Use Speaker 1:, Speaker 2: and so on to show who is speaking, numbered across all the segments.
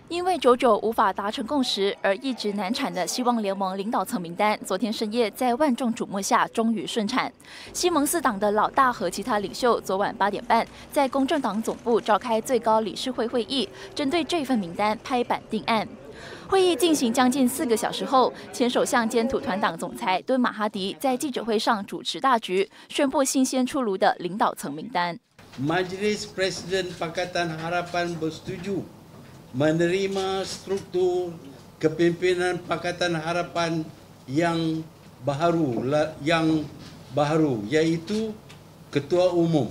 Speaker 1: 因为久久无法达成共识而一直难产的希望联盟领导层名单，昨天深夜在万众瞩目下终于顺产。希盟4党的老大和其他领袖昨晚8点半在公正党总部召开最高理事会会议，针对这份名单拍板定案。会议进行将近4个小时后，前首相兼土团党总裁敦马哈迪在记者会上主持大局，宣布新鲜出炉的领导层名单。
Speaker 2: Majlis Presiden Pakatan Harapan bersetuju menerima struktur kepimpinan Pakatan Harapan yang baru iaitu Ketua Umum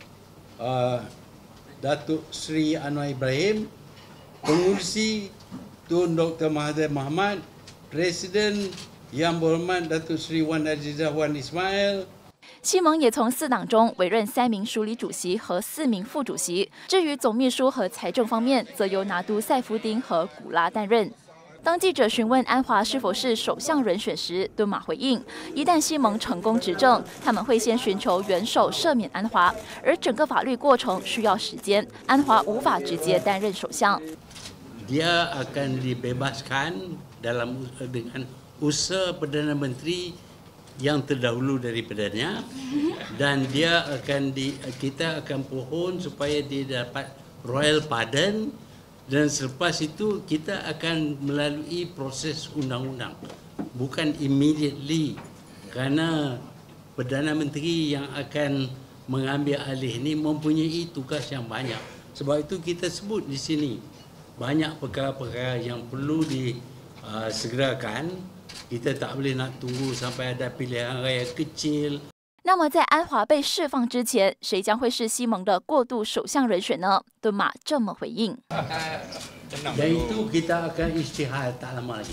Speaker 2: Datuk Seri Anwar Ibrahim, Pengurusi Tun Dr. Mahathir Mohamad, Presiden Yang Berhormat Datuk Seri Wan Azizah Wan Ismail。
Speaker 1: 希盟也从4党中委任3名署理主席和4名副主席，至于总秘书和财政方面，则由拿督赛夫丁和古拉担任。当记者询问安华是否是首相人选时，敦马回应：一旦希盟成功执政，他们会先寻求元首赦免安华，而整个法律过程需要时间，安华无法直接担任首相。
Speaker 2: Dia akan dibebaskan dengan usaha Perdana Menteri yang terdahulu daripadanya, dan kita akan pohon supaya dia dapat royal pardon, dan selepas itu kita akan melalui proses undang-undang, bukan immediately, kerana Perdana Menteri yang akan mengambil alih ini mempunyai tugas yang banyak. Sebab itu kita sebut di sini banyak perkara-perkara yang perlu disegerakan. Kita tak boleh nak tunggu sampai ada pilihan raya kecil。
Speaker 1: 那么，在安华被释放之前，谁将会是希盟的过渡首相人选呢？敦马这么回应。
Speaker 2: Dan itu kita akan istihad tak lama lagi.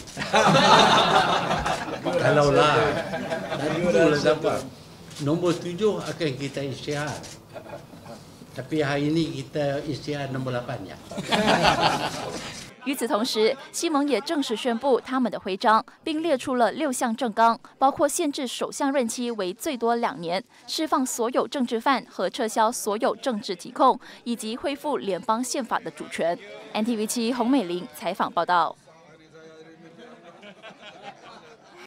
Speaker 2: Kalaulah itulah dapat nombor 7 akan kita istihad. Tapi hari ini kita istihad nombor 8 ya。
Speaker 1: 与此同时，希盟也正式宣布他们的徽章，并列出了6项政纲，包括限制首相任期为最多2年、释放所有政治犯和撤销所有政治提控，以及恢复联邦宪法的主权。NTV7 洪美玲采访报道。